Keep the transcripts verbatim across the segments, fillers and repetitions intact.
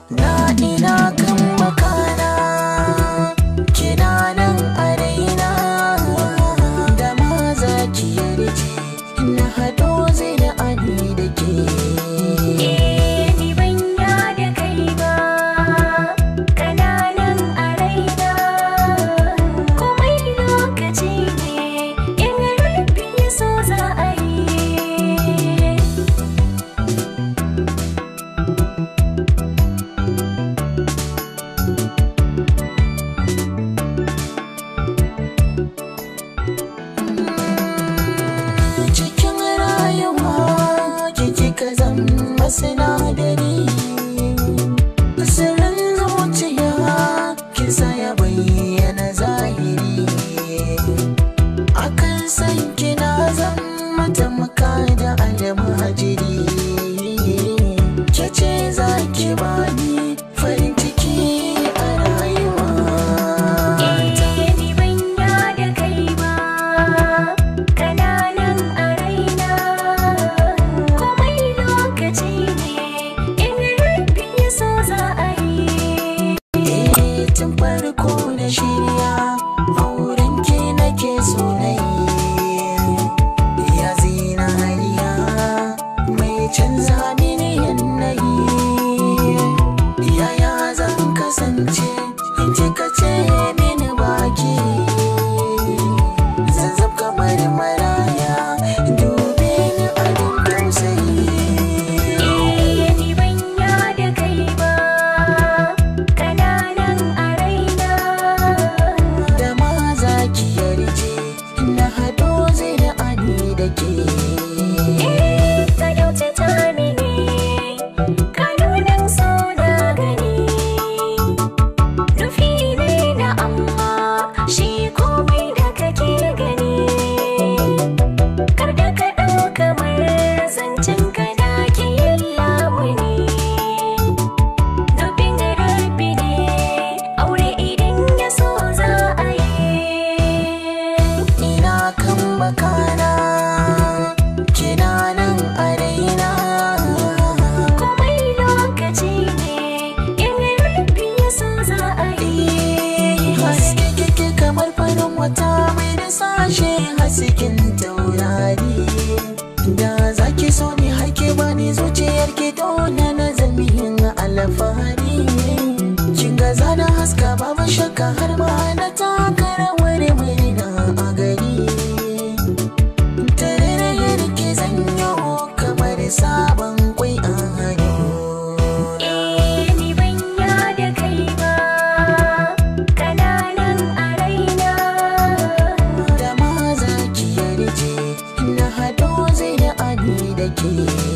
na ina kan makana, kina nan a raina, da ma za ki yarje na haɗo zai da ani da ke. Sinadari sirrin zuciya kisa ya bayyana zahiri, akan san kina zan mata muka da almajiri, ke ce za ki bani farin ciki a rayuwa. Eh ni ban da kai ba, kana nan a raina, komai lokaci tun farko na shirya auren ki nake so na yi, ya zinariya mai canza mini yanayi, yaya zan kasance in ji ka ce mini baki, zazzab kamar maraya dube ni abin tausayi. Makana, kina nan a raina, komai lokaci ne in rabbi ya so za a yi. Haske kike kamar farin wata mai da sashe hasken taurari, da za ki so ni har ki bani zuciyar ki dole na zami yin alfahari, kin ga zana haska babu shakka har ma na taka rawar murna a gari. Sabon kwai a hannu. Eh ni ban da kai ba, kana nan a raina, da ma za ki yarje na haɗo zai da ani da ke.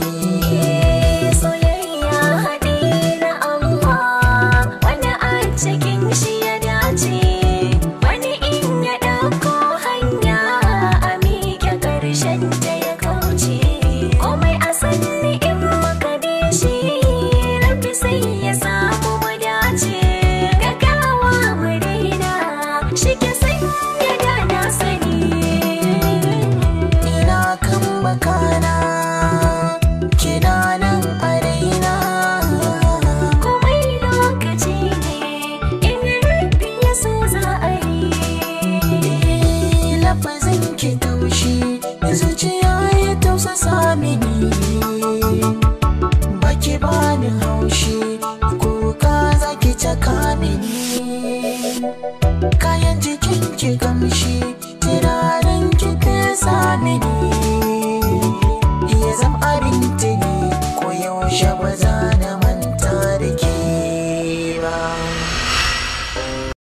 Soyayya haɗe na Allah, wanda a cikin shi ya dace, wani in ya ɗauko hanya a miƙe ƙarshen ta ya kauce, komai sanni in maka bi shi rabbi sai ya samu mu dace, gaggawa mu daina shi ke sanya da na sani. Ina kan makana, kina nan a raina, komai lokaci ne in rabbi ya so za a yi. Lafazin ki taushi zuciya ya tausasa mini, baki bani haushi kuka zaki caka mini.